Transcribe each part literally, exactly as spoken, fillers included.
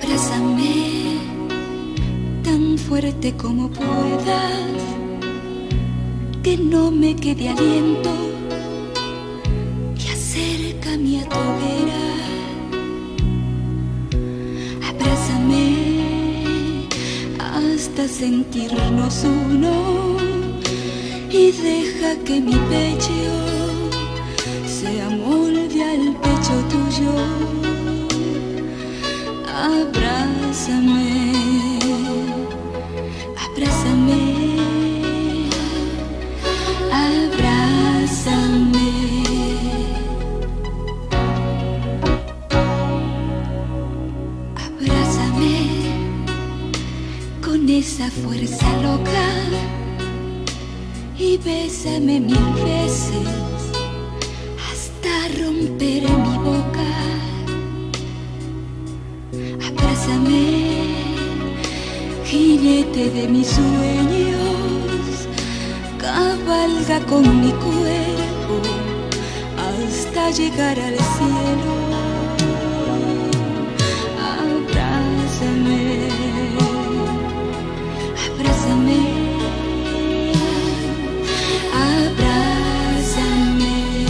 Abrázame tan fuerte como puedas, que no me quede aliento, y acércame a tu hoguera. Abrázame hasta sentirnos uno, y deja que mi pecho se amolde al pecho tuyo. Abrázame, abrázame, abrázame. Abrázame con esa fuerza loca y bésame mil veces hasta romper mi boca. Abrázame, jinete de mis sueños, cabalga con mi cuerpo hasta llegar al cielo. Abrázame, abrázame, abrázame.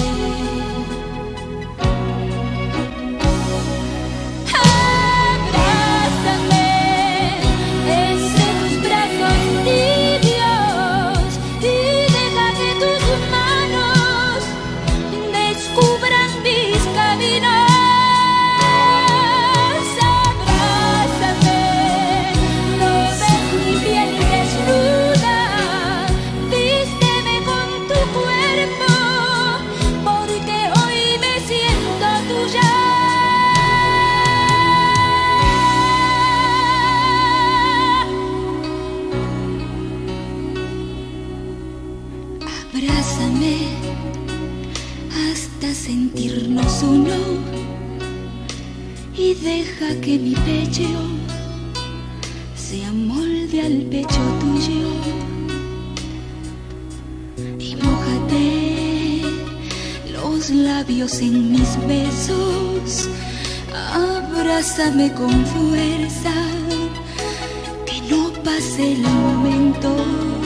Abrázame hasta sentirnos uno, y deja que mi pecho se amolde al pecho tuyo. Y mójate los labios en mis besos, abrázame con fuerza, que no pase el momento.